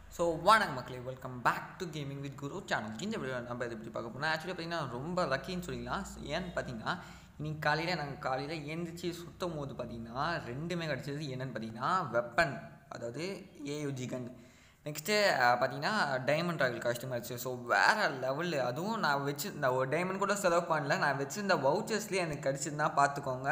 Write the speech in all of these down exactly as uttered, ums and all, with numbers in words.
So வணக்கம் மக்களே, welcome back to gaming with Guru channel. இந்த வீடியோ நம்ம இதை எப்படி பார்க்க போனால் ஆக்சுவலி பார்த்தீங்கன்னா ரொம்ப லக்கின்னு சொல்லிக்கலாம். ஏன்னு பார்த்தீங்கன்னா இன்றைக்கி காலையில் நாங்கள் காலையில் எழுந்திரிச்சி சுற்றும் போது பார்த்தீங்கன்னா ரெண்டுமே கிடச்சது. என்னென்னு பார்த்தீங்கன்னா வெப்பன், அதாவது ஏயுஜி கன். நெக்ஸ்ட்டு பார்த்தீங்கன்னா டைமண்ட் ராயல் காஸ்ட்யூம் ஆச்சு. ஸோ வேறு லெவலு. அதுவும் நான் வச்சு இந்த ஒரு டைமண்ட் கூட செலவு பண்ணல, நான் வச்சுருந்த வவுச்சர்ஸ்லேயே எனக்கு கிடச்சிதுன்னா பார்த்துக்கோங்க.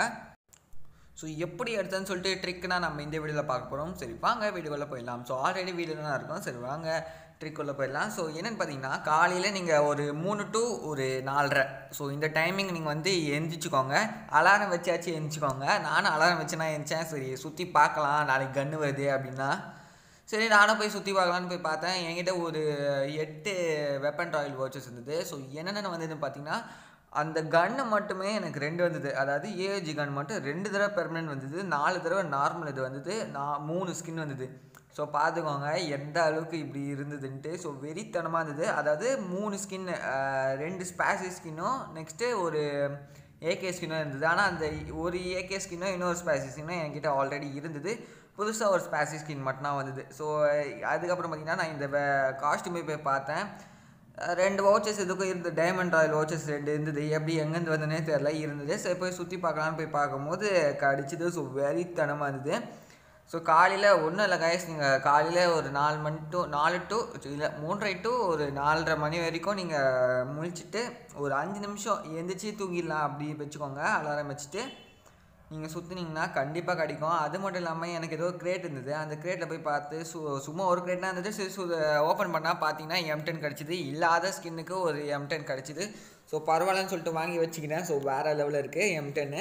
ஸோ எப்படி எடுத்தேன்னு சொல்லிட்டு ட்ரிக்னா நம்ம இந்த வீடியோவில் பார்க்க போகிறோம். சரி வாங்க வீடியோக்குள்ளே போயிடலாம். ஸோ ஆல்ரெடி வீடியோவில் தான் இருக்கும். சரி வாங்க ட்ரிக்குள்ளே போயிடலாம். ஸோ என்னென்னு பார்த்தீங்கன்னா காலையில் நீங்கள் ஒரு மூணு டு ஒரு நாலரை ஸோ இந்த டைமிங் நீங்கள் வந்து எந்திரிச்சிக்கோங்க. அலாரம் வச்சாச்சு எந்திரிச்சிக்கோங்க. நானும் அலாரம் வச்சுனா எந்திரிச்சேன். சரி சுற்றி பார்க்கலாம், நாளைக்கு கன்று வருது அப்படின்னா. சரி நானும் போய் சுற்றி பார்க்கலான்னு போய் பார்த்தேன். என்கிட்ட ஒரு எட்டு வெப்பன் ராயல் வாட்சஸ் இருந்தது. ஸோ என்னென்ன வந்ததுன்னு பார்த்தீங்கன்னா அந்த கன்று மட்டுமே எனக்கு ரெண்டு வந்தது. அதாவது ஏஜி கன் மட்டும் ரெண்டு தடவை பெர்மனன்ட் வந்தது, நாலு தடவை நார்மல் இது வந்தது, நான் மூணு ஸ்கின் வந்தது. ஸோ பார்த்துக்கோங்க எந்த அளவுக்கு இப்படி இருந்ததுன்ட்டு. ஸோ வெறித்தனமாக இருந்தது. அதாவது மூணு ஸ்கின், ரெண்டு ஸ்பேசி ஸ்கின்னும் நெக்ஸ்ட்டு ஒரு ஏகே ஸ்கின்னும் இருந்தது. ஆனால் அந்த ஒரு ஏகே ஸ்கின்னும் இன்னொரு ஸ்பேசி ஸ்கின்னும் என்கிட்ட ஆல்ரெடி இருந்தது. புதுசாக ஒரு ஸ்பேசி ஸ்கின் மட்டும் தான் வந்தது. ஸோ அதுக்கப்புறம் பார்த்திங்கன்னா நான் இந்த காஸ்ட்யூமே போய் பார்த்தேன். ரெண்டு வவுச்சர்ஸ் இதுக்கும் இருந்தது, டைமண்ட் ராயல் வவுச்சர்ஸ் ரெண்டு இருந்தது. எப்படி எங்கேருந்து வந்ததுனே தெரில இருந்தது. சரி போய் சுற்றி பார்க்கலான்னு போய் பார்க்கும்போது கடிச்சிது. ஸோ வெறித்தனமாக இருந்தது. ஸோ காலையில் ஒன்றும் இல்லை கைஸ், நீங்கள் காலையில் ஒரு நாலு மணி டு நாலு டு இல்லை மூன்றரை டு ஒரு நாலரை மணி வரைக்கும் நீங்கள் முழிச்சிட்டு ஒரு அஞ்சு நிமிஷம் எழுந்திரிச்சி தூங்கிடலாம் அப்படி வச்சுக்கோங்க. அலாரம் வச்சுட்டு நீங்கள் சுற்றுனீங்கன்னா கண்டிப்பாக கிடைக்கும். அது மட்டும் இல்லாமல் எனக்கு ஏதோ கிரேட் இருந்தது. அந்த கிரேட்டில் போய் பார்த்து சு சும்மா ஒரு கிரேட்னா இருந்தது. சரி சு ஓப்பன் பண்ணால் பார்த்தீங்கன்னா எம் டென் கிடச்சிது. இல்லாத ஸ்கின்னுக்கு ஒரு எம் டென் கிடச்சிது. ஸோ பரவாயில்லன்னு சொல்லிட்டு வாங்கி வச்சுக்கிட்டேன். ஸோ வேறு லெவலில் இருக்குது எம் டென்னு.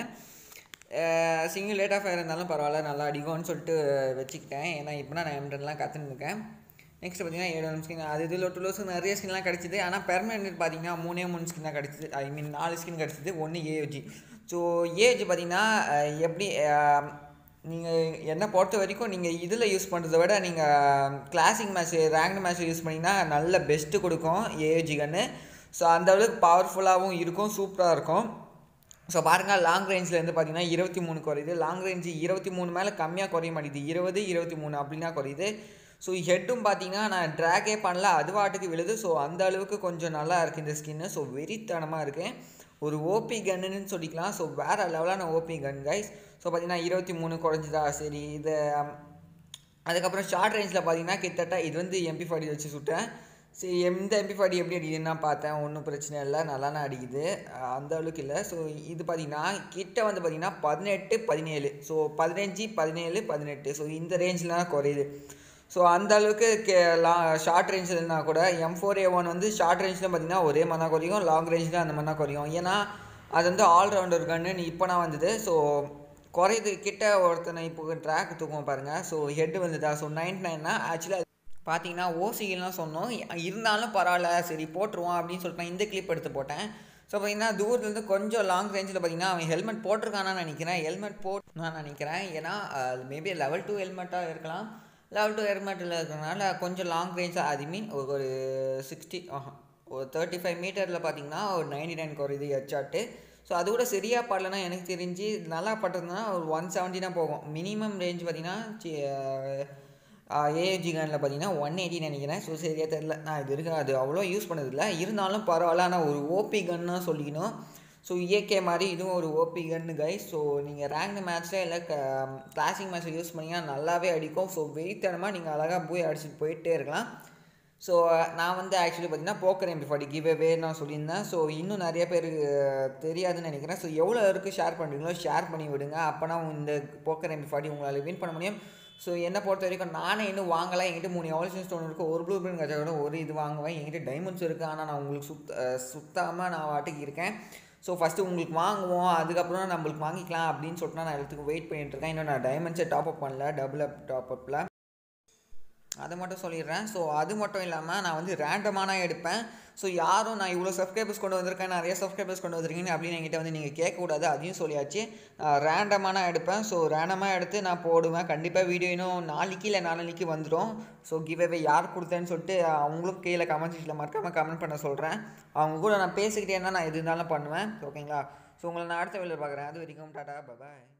சிங்கிள் ரேட் ஆஃப் ஃபயர் இருந்தாலும் பரவாயில்ல, நல்லா அடிக்கும்னு சொல்லிட்டு வச்சுக்கிட்டேன். ஏன்னா இப்போ நான் எம் டென்லாம் கற்றுன்னு இருக்கேன். நெக்ஸ்ட் பார்த்தீங்கன்னா ஏழு ஸ்கின், அது இதில் டூ லோஸ் நிறைய ஸ்கின்லாம் கிடச்சிது. ஆனால் பெர்மனெண்ட் பார்த்தீங்கன்னா மூணே மூணு ஸ்கின் தான் கிடச்சிது. ஐ மீன் நாலு ஸ்கின் கிடச்சிது, ஒன்று ஏஜி. ஸோ ஏஜ் பார்த்திங்கன்னா எப்படி நீங்கள் என்னை பொறுத்த வரைக்கும் நீங்கள் இதில் யூஸ் பண்ணுறதை விட நீங்கள் classic match ranked match use பண்ணிங்கன்னா நல்ல பெஸ்ட்டு கொடுக்கும் ஏஜி கன்று. ஸோ அந்தளவுக்கு பவர்ஃபுல்லாகவும் இருக்கும், சூப்பராக இருக்கும். ஸோ பாருங்கள் லாங் ரேஞ்சிலேருந்து பார்த்தீங்கன்னா இருபத்தி மூணு குறையுது. லாங் ரேஞ்சு இருபத்தி மூணு மேலே கம்மியாக குறைய மாட்டேங்குது, இருபது இருபத்தி மூணு அப்படின்னா குறையுது. ஸோ ஹெட்டும் பார்த்தீங்கன்னா நான் ட்ராகே பண்ணல, அது வாட்டுக்கு விழுது. ஸோ அந்த அளவுக்கு கொஞ்சம் நல்லா இருக்குது இந்த ஸ்கின்னு. ஸோ வெறித்தனமாக இருக்குது, ஒரு ஓபி கன்னுன்னு சொல்லிக்கலாம். ஸோ வேறு லெவலான ஓபி கன் கைஸ். ஸோ பார்த்தீங்கன்னா இருபத்தி மூணு குறைஞ்சிதா. சரி இது அதுக்கப்புறம் ஷார்ட் ரேஞ்சில் பார்த்தீங்கன்னா கிட்டத்தட்ட இது வந்து எம்பி ஃபார்ட்டி வச்சு சுட்டேன். சரி எந்த எம்பி ஃபார்ட்டி எப்படி அடிக்குதுன்னு நான் பார்த்தேன். ஒன்றும் பிரச்சனை இல்லை, நல்லானா அடிக்குது, அந்த அளவுக்கு இல்லை. ஸோ இது பார்த்தீங்கன்னா கிட்ட வந்து பார்த்திங்கன்னா பதினெட்டு பதினேழு ஸோ பதினஞ்சு பதினேழு பதினெட்டு ஸோ இந்த ரேஞ்சில் தான் குறையுது. ஸோ அந்த அளவுக்கு கே லா ஷார்ட் ரேஞ்சில் இருந்தால் கூட எம் ஃபோர் ஏ ஒன் வந்து ஷார்ட் ரேஞ்சில் பார்த்திங்கன்னா ஒரே மாதிரி தான் குறையும், லாங் ரேஞ்சில் அந்த மாதிரி தான் குறையும். ஏன்னா அது வந்து ஆல்ரவுண்டர் கன்னு இப்போ நான் வந்தது. ஸோ குறையுது. கிட்ட ஒருத்தனை இப்போ ட்ராக் தூக்குவோம் பாருங்கள். ஸோ ஹெட் வந்துதா. ஸோ நைன்டி நைன்னா ஆக்சுவலாக பார்த்தீங்கன்னா ஓசிகள்லாம் சொன்னோம், இருந்தாலும் பரவாயில்ல சரி போட்டுருவோம் அப்படின்னு சொல்லிட்டு நான் இந்த கிளிப் எடுத்து போட்டேன். ஸோ பார்த்தீங்கன்னா தூரத்துலேருந்து கொஞ்சம் லாங் ரேஞ்சில் பார்த்தீங்கன்னா அவன் ஹெல்மெட் போட்டிருக்கானான்னு நினைக்கிறேன். ஹெல்மெட் போட்டு நான் நினைக்கிறேன், ஏன்னா மேபி லெவல் டூ ஹெல்மெட்டாக இருக்கலாம். லெவல் டூ ஹெல்மெட்டில் இருக்கிறனால கொஞ்சம் லாங் ரேஞ்சாக, அது மீன் ஒரு சிக்ஸ்டி ஒரு தேர்ட்டி ஃபைவ் மீட்டரில் பார்த்தீங்கன்னா ஒரு நைன்டி நைன் குறையுது ஹெட்ஷாட்டு. ஸோ அது கூட சரியாக படலைன்னா எனக்கு தெரிஞ்சு நல்லா பட்டதுன்னா ஒரு ஒன் செவன்ட்டி தான் போகும். மினிமம் ரேஞ்ச் பார்த்தீங்கன்னா ஏஜி கனில் பார்த்தீங்கன்னா ஒன் எயிட்டி நினைக்கிறேன். ஸோ சரியாக தெரில, நான் இது இருக்க அது அவ்வளோ யூஸ் பண்ணதில்லை. இருந்தாலும் பரவாயில்ல, ஆனால் ஒரு ஓபி கன்னு சொல்லிக்கணும். ஸோ ஏகே மாதிரி இதுவும் ஒரு ஓபி கன்னு கைஸ். ஸோ நீங்கள் ரேங்க்டு மேட்ச்சில் இல்லை க கிளாசிக் மேட்ச்சில் யூஸ் பண்ணிங்கன்னா நல்லாவே அடிக்கும். ஸோ வெயிட்டனமாக நீங்கள் அழகாக போய் அடிச்சுட்டு போயிட்டே இருக்கலாம். ஸோ நான் வந்து ஆக்சுவலி பார்த்தீங்கன்னா poker MP forty give away நான் சொல்லியிருந்தேன். ஸோ இன்னும் நிறைய பேருக்கு தெரியாதுன்னு நினைக்கிறேன். ஸோ எவ்வளோ இருக்குது ஷேர் பண்ணுறீங்களோ ஷேர் பண்ணி விடுங்க, அப்போனா இந்த போக்கர் எம்பி ஃபார்ட்டி உங்களால் வின் பண்ண முடியும். ஸோ என்னை பொறுத்த வரைக்கும் நானே இன்னும் வாங்கலாம். என்கிட்ட மூணு எவல்யூஷன் ஸ்டோன் இருக்குது, ஒரு ப்ளூ பிரிண்ட் கச்சா கூட ஒரு இது வாங்குவேன். என்கிட்ட டைமண்ட்ஸ் இருக்குது, ஆனால் நான் உங்களுக்கு சுத்த சுத்தாமல் நான் வாட்டுக்கு இருக்கேன். ஸோ ஃபஸ்ட்டு உங்களுக்கு வாங்குவோம், அதுக்கப்புறம் நம்மளுக்கு வாங்கிக்கலாம் அப்படின்னு சொல்லிட்டு நான் எல்லாத்துக்கும் வெயிட் பண்ணிட்டுருக்கேன். இன்னும் நான் டைமண்ட்ஸை டாப் அப் பண்ணல, டபுள் அப் டாப் அப்பில் அதை மட்டும் சொல்லிடுறேன். ஸோ அது மட்டும் இல்லாமல் நான் வந்து ரேண்டமான எடுப்பேன். ஸோ யாரும் நான் இவ்வளோ சப்ஸ்கிரைபர்ஸ் கொண்டு வந்திருக்கேன், நிறைய சப்ஸ்கிரைபர்ஸ் கொண்டு வந்திருக்கீங்க அப்படின்னு என்கிட்ட வந்து நீங்கள் கேட்கக்கூடாது, அதையும் சொல்லியாச்சு. நான் ரேண்டமான எடுப்பேன். ஸோ ரேண்டமாக எடுத்து நான் போடுவேன். கண்டிப்பாக வீடியோ இன்னும் நாளைக்கு இல்லை நாளைக்கு வந்துடும். ஸோ கிவ் அவே யார் கொடுத்தேன்னு சொல்லிட்டு அவங்களும் கீழே கமெண்ட் செக்ஷனில் மறக்காமல் கமெண்ட் பண்ண சொல்கிறேன். அவங்க கூட நான் பேசிக்கிட்டேன்னா நான் எது இருந்தாலும் பண்ணுவேன். ஓகேங்களா? ஸோ உங்களை நான் அடுத்த வீடியோவில் பார்க்குறேன். அது வரைக்கும் டாடா, பாய்.